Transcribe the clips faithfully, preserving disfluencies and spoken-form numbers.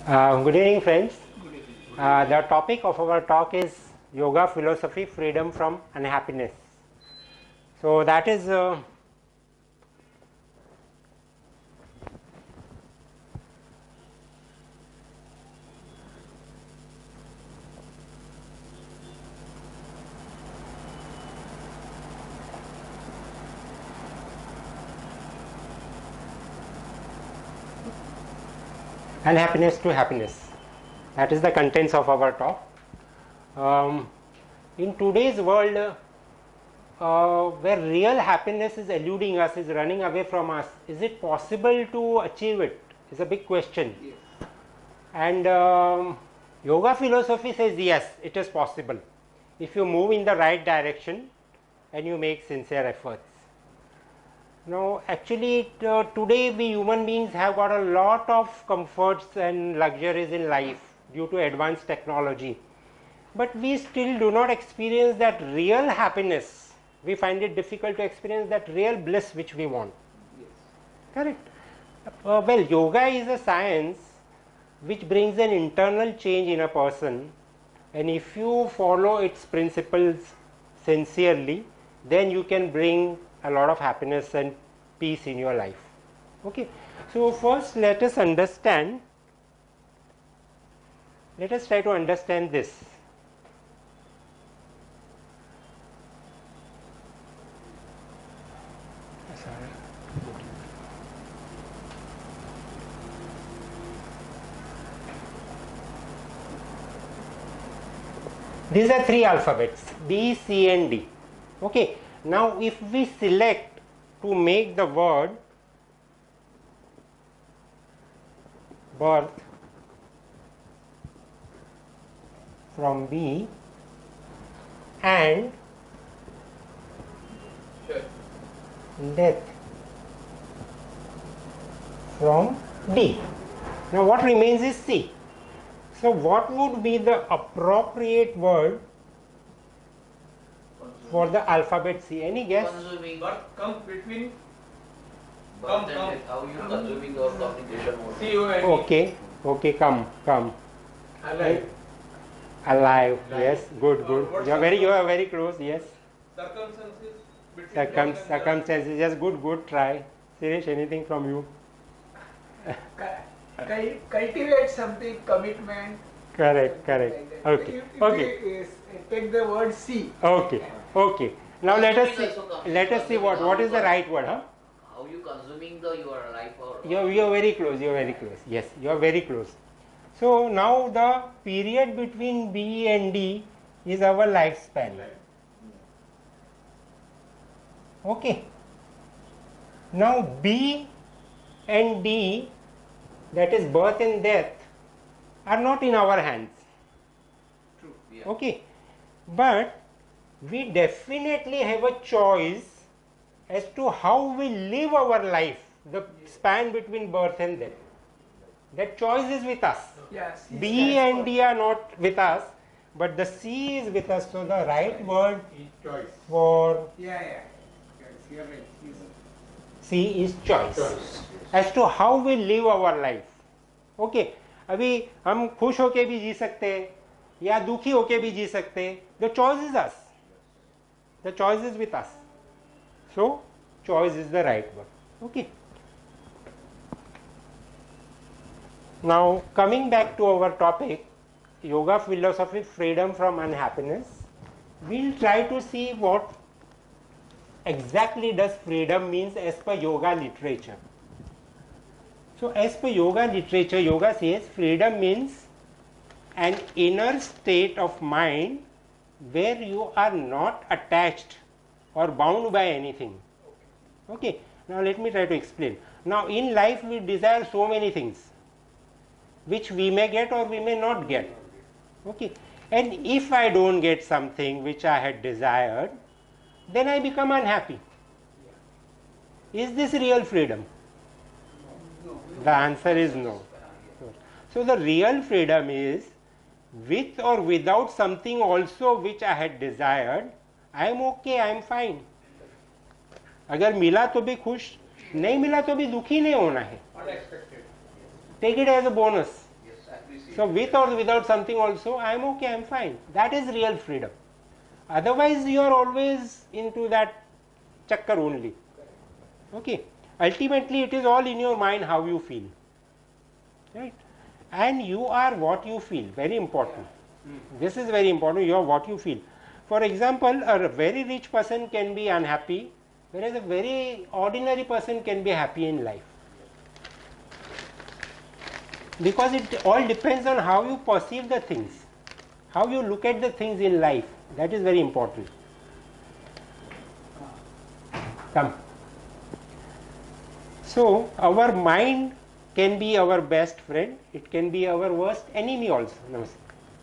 Uh, good evening, friends. Uh, the topic of our talk is Yoga Philosophy, Freedom from Unhappiness. So that is uh, unhappiness to happiness. That is the contents of our talk. Um, in today's world, uh, where real happiness is eluding us, is running away from us, is it possible to achieve it? Is a big question. Yes. And um, yoga philosophy says yes, it is possible if you move in the right direction and you make sincere efforts. Now, actually, uh, today we human beings have got a lot of comforts and luxuries in life due to advanced technology, but we still do not experience that real happiness. We find it difficult to experience that real bliss which we want. Yes. Correct. Uh, well, yoga is a science which brings an internal change in a person, and if you follow its principles sincerely, then you can bring a lot of happiness and peace in your life. Okay. So first let us understand, let us try to understand this. These are three alphabets, B, C and D. Okay. Now if we select to make the word birth from B and Sure. death from D. Now what remains is C. So what would be the appropriate word for the alphabet C? Any guess? Consuming. Birth comes between Birth Come, and come. death. How you consuming your communication mode? C O N E. Okay, okay, come, come. Alive. Alive, Alive. yes, good, Or good. what You are very, you circum- are very close, yes. Circumstances between Circum, birth and circumstances, yes, good, good, try. Suresh, anything from you? Cul- cultivate something, commitment. Correct, something correct. like that. Okay, If, if okay. we, uh, take the word C. Okay, okay. Now let us see, Consuming also let us see what, what is the right word, huh? How you consuming the your life or? You are, you are very close, you are very close. Yes, you are very close. So now the period between B and D is our lifespan. Okay. Now B and D, that is birth and death, are not in our hands. True. Yeah. Okay. But we definitely have a choice as to how we live our life, the span between birth and death. That choice is with us. Yeah, C B stands and for- D are not with us, but the C is with us. So the right word Choice. for Yeah, yeah. Yes, you're right. Yes. C is choice. As to how we live our life. Okay. अभी हम खुश होके भी जी सकते हैं या दुखी होके भी जी सकते हैं. The choice is us. The choice is with us. So choice is the right word. Okay. Now coming back to our topic, yoga philosophy, freedom from unhappiness, we'll try to see what exactly does freedom means as per yoga literature. So as per yoga literature, yoga says freedom means an inner state of mind where you are not attached or bound by anything. Okay. Now let me try to explain. Now in life we desire so many things which we may get or we may not get. Okay. And if I don't get something which I had desired, then I become unhappy. Is this real freedom? The answer is no. So the real freedom is with or without something also which I had desired, I am okay, I am fine. अगर मिला तो भी खुश, नहीं मिला तो भी दुखी नहीं होना है. Unexpected. Take it as a bonus. Yes, So with or without something also, I am okay, I am fine. That is real freedom. Otherwise, you are always into that chakkar only. Okay. Ultimately, it is all in your mind how you feel. Right. And you are what you feel. Very important. This is very important. You are what you feel. For example, a very rich person can be unhappy, whereas a very ordinary person can be happy in life. Because it all depends on how you perceive the things, how you look at the things in life. That is very important. Come. So, our mind can be our best friend, it can be our worst enemy also. Namaste.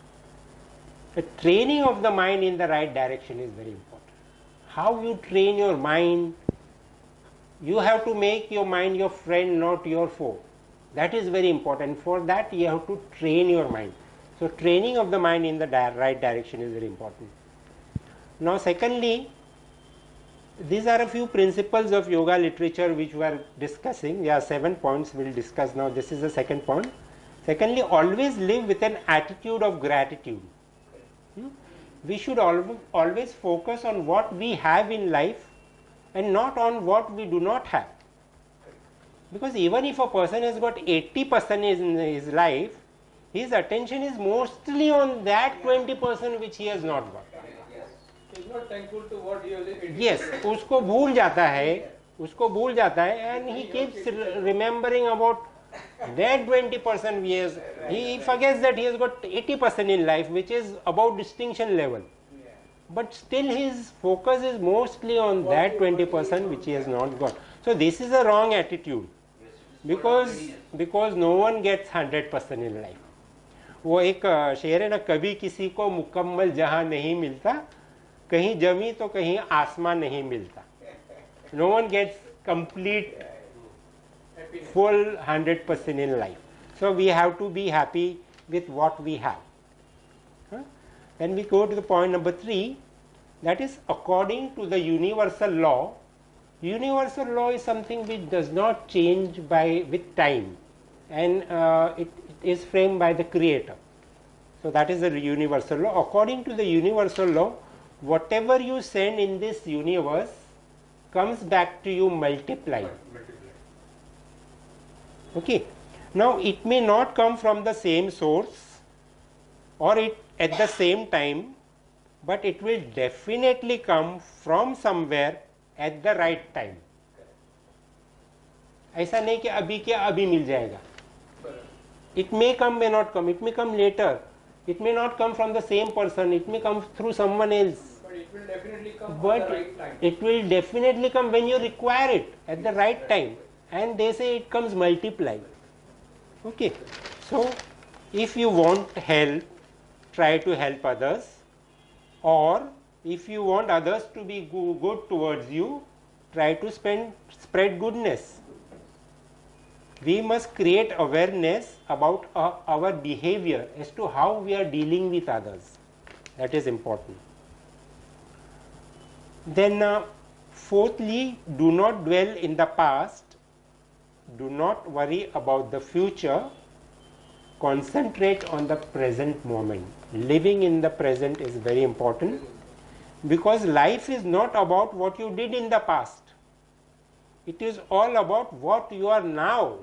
The training of the mind in the right direction is very important. How you train your mind, you have to make your mind your friend, not your foe. That is very important. For that, you have to train your mind. So, training of the mind in the di right direction is very important. Now, secondly, these are a few principles of yoga literature which we are discussing. There are seven points we will discuss now. This is the second point. Secondly, always live with an attitude of gratitude. Hmm? We should al always focus on what we have in life and not on what we do not have. Because even if a person has got eighty percent in his life, his attention is mostly on that twenty percent which he has not got. He is not thankful to what he has. Yes, उसको भूल जाता है, उसको भूल जाता है, and he keeps remembering about that twenty percent he has. He forgets that he has got eighty percent in life, which is about distinction level. But still his focus is mostly on that twenty percent which he has not got. So this is a wrong attitude. Because because no one gets hundred percent in life. वो एक शेर है ना, कभी किसी को मुकम्मल जहां नहीं मिलता, कहीं जमी तो कहीं आसमान नहीं मिलता. No one gets complete full hundred percent in life. So we have to be happy with what we have. Huh? Then we go to the point number three, that is according to the universal law. Universal law is something which does not change by with time, and uh, it, it is framed by the creator. So that is the universal law. According to the universal law, whatever you send in this universe comes back to you multiplied. Okay. Now it may not come from the same source or it at the same time, but it will definitely come from somewhere at the right time. ऐसा नहीं कि अभी क्या अभी मिल जाएगा. It may come, may not come. It may come later. It may not come from the same person. It may come through someone else. But it will definitely come But at the right time. it will definitely come when you require it at the right time. And they say it comes multiplied. Okay. So if you want help, try to help others. Or if you want others to be go good towards you, try to spend, spread goodness. We must create awareness about uh, our behavior as to how we are dealing with others. That is important. Then uh, fourthly, do not dwell in the past. Do not worry about the future. Concentrate on the present moment. Living in the present is very important. Because life is not about what you did in the past. It is all about what you are now.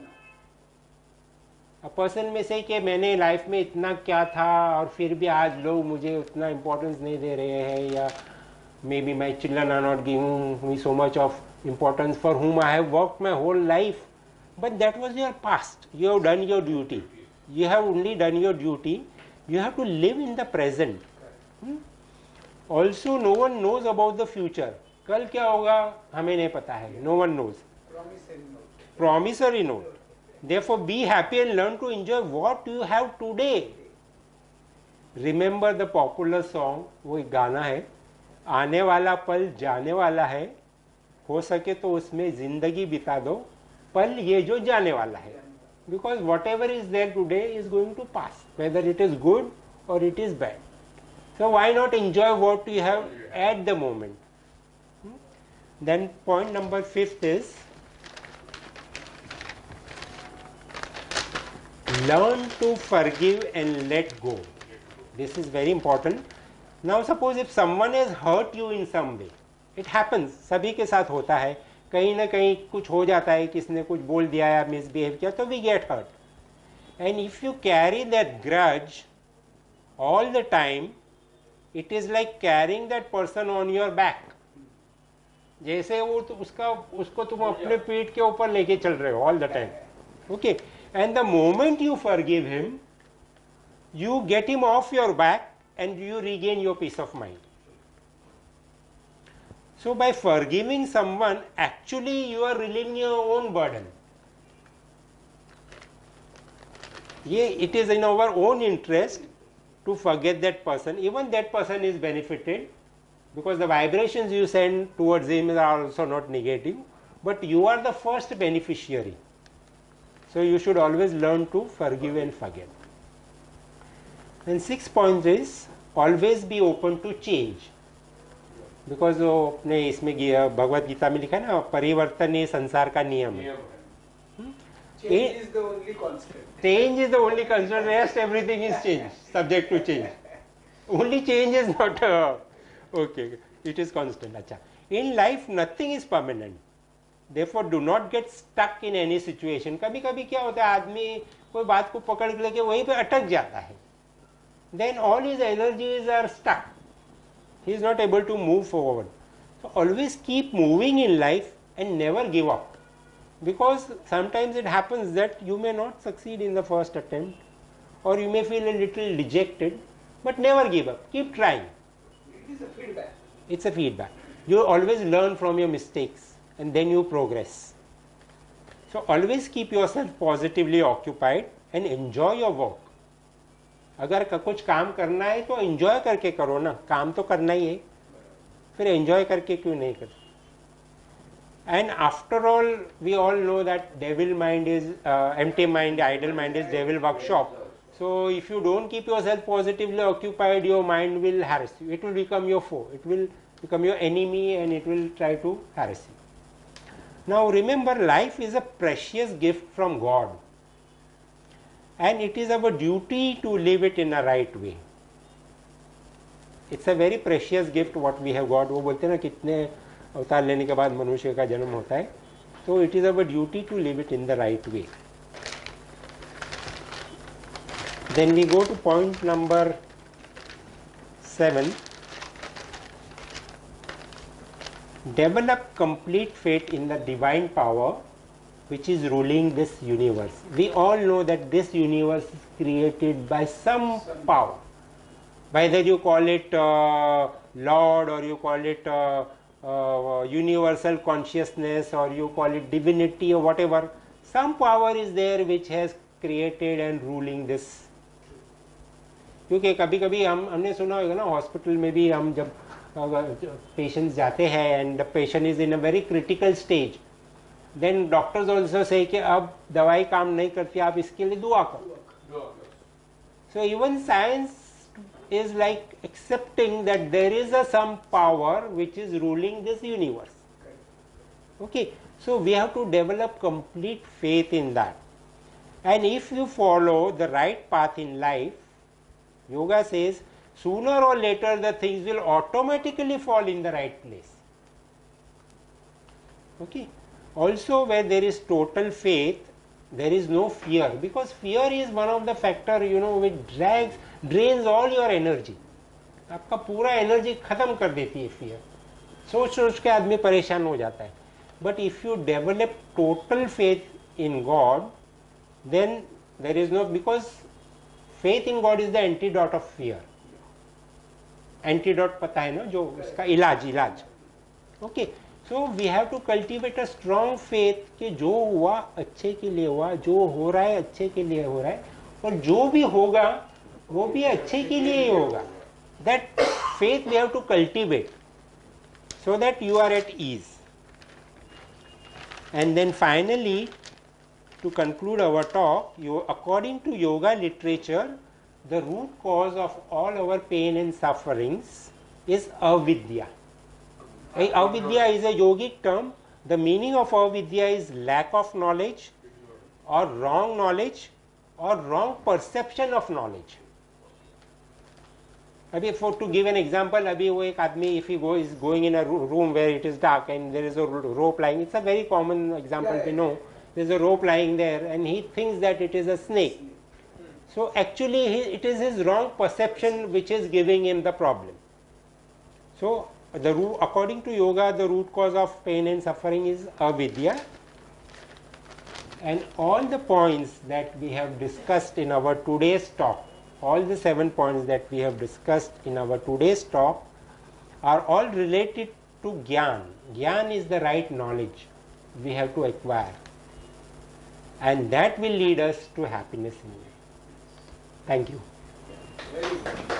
A person may say कि मैंने life में इतना क्या था और फिर भी आज लोग मुझे उतना इम्पोर्टेंस नहीं दे रहे हैं, या maybe my children are not giving me so much of importance for whom I have worked my whole life. But that was your past. You have done your duty. You have only done your duty. You have to live in the present. Hmm? Also, no one knows about the future. कल क्या होगा हमें नहीं पता है. No one knows. Promissory note. Promissory note. Therefore, be happy and learn to enjoy what you have today. Remember the popular song, वो एक गाना है, आने वाला पल जाने वाला है, हो सके तो उसमें जिंदगी बिता दो, पल ये जो जाने वाला है. Because whatever is there today is going to pass, whether it is good or it is bad. So why not enjoy what you have at the moment? Hmm? Then point number fifth is, learn to forgive and let go. This is very important. Now suppose if someone has hurt you in some way, it happens, सभी के साथ होता है, कहीं ना कहीं कुछ हो जाता है, किसने कुछ बोल दिया या मिसबिहेव किया तो we get hurt. And if you carry that grudge all the time, it is like carrying that person on your back. जैसे वो तो उसका उसको तुम अपने पीठ के ऊपर लेके चल रहे हो all the time. Okay. And the moment you forgive him, you get him off your back and you regain your peace of mind. So by forgiving someone, actually you are relieving your own burden. Yeah, it is in our own interest to forget that person. Even that person is benefited because the vibrations you send towards him are also not negative, but you are the first beneficiary. So you should always learn to forgive and forget. And sixth point is always be open to change. Because वो अपने इसमें भगवत गीता में लिखा है ना, परिवर्तन ही संसार का नियम है. Change is the only constant. Change is the only constant. Rest everything is change, subject to change. Only change is not uh, okay. It is constant. Acha. In life, nothing is permanent. Therefore, do not get stuck in any situation. कभी कभी क्या होता है, आदमी कोई बात को पकड़ के लेके वहीं पे अटक जाता है. Then all his energies are stuck. He is not able to move forward. So always keep moving in life and never give up. Because sometimes it happens that you may not succeed in the first attempt, or you may feel a little dejected, but never give up. Keep trying. It is a feedback. It's a feedback. You always learn from your mistakes and then you progress. So always keep yourself positively occupied and enjoy your work. अगर कुछ काम करना है तो enjoy करके करो ना, काम तो करना ही है, फिर enjoy करके क्यों नहीं कर? And after all, we all know that devil mind is uh, empty mind, idle mind is devil workshop. So if you don't keep yourself positively occupied, your mind will harass you. It will become your foe. It will become your enemy and it will try to harass you. Now remember, life is a precious gift from God. And it is our duty to live it in a right way. It's a very precious gift what we have got. वो बोलते हैं ना कितने अवतार लेने के बाद मनुष्य का जन्म होता है, तो it is our duty to live it in the right way. Then we go to point number seven. Develop complete faith in the divine power which is ruling this universe. We all know that this universe is created by some power. Whether you call it uh, Lord, or you call it uh, uh, universal consciousness, or you call it divinity, or whatever, some power is there which has created and ruling this. क्योंकि कभी कभी हम हमने सुना होगा ना, hospital में भी हम जब पेशेंट्स जाते हैं and the patient is in a very critical stage, then doctors also say कि अब दवाई काम नहीं करती, आप इसके लिए दुआ करो. So even science is like accepting that there is a some power which is ruling this universe. Okay, so we have to develop complete faith in that. And if you follow the right path in life, yoga says sooner or later the things will automatically fall in the right place. Okay, also where there is total faith, there is no fear, because fear is one of the factor, you know, which drags drains all your energy. आपका पूरा energy खत्म कर देती है fear. सोच सोच के आदमी परेशान हो जाता है. But if you develop total faith in God, then there is no, because faith in God is the antidote of fear. Antidote पता है ना, जो उसका इलाज इलाज okay. So we have to cultivate a strong faith कि जो हुआ अच्छे के लिए हुआ, जो हो रहा है अच्छे के लिए हो रहा है, और जो भी होगा वो भी अच्छे के लिए ही होगा. That faith we have to cultivate so that you are at ease. And then finally, to conclude our talk, you, according to yoga literature, the root cause of all our pain and sufferings is avidya. Avidya is a yogic term. The meaning of avidya is lack of knowledge, or wrong knowledge, or wrong perception of knowledge. अभी for to give an example, अभी वो एक आदमी if he go is going in a room where it is dark and there is a rope lying, it's a very common example Yeah, we yeah. know. There's a rope lying there and he thinks that it is a snake. So actually he, it is his wrong perception which is giving him the problem. So the root, according to yoga, the root cause of pain and suffering is avidya, and all the points that we have discussed in our today's talk, all the seven points that we have discussed in our today's talk are all related to Gyan. Gyan is the right knowledge we have to acquire, and that will lead us to happiness in life. Thank you. Very good.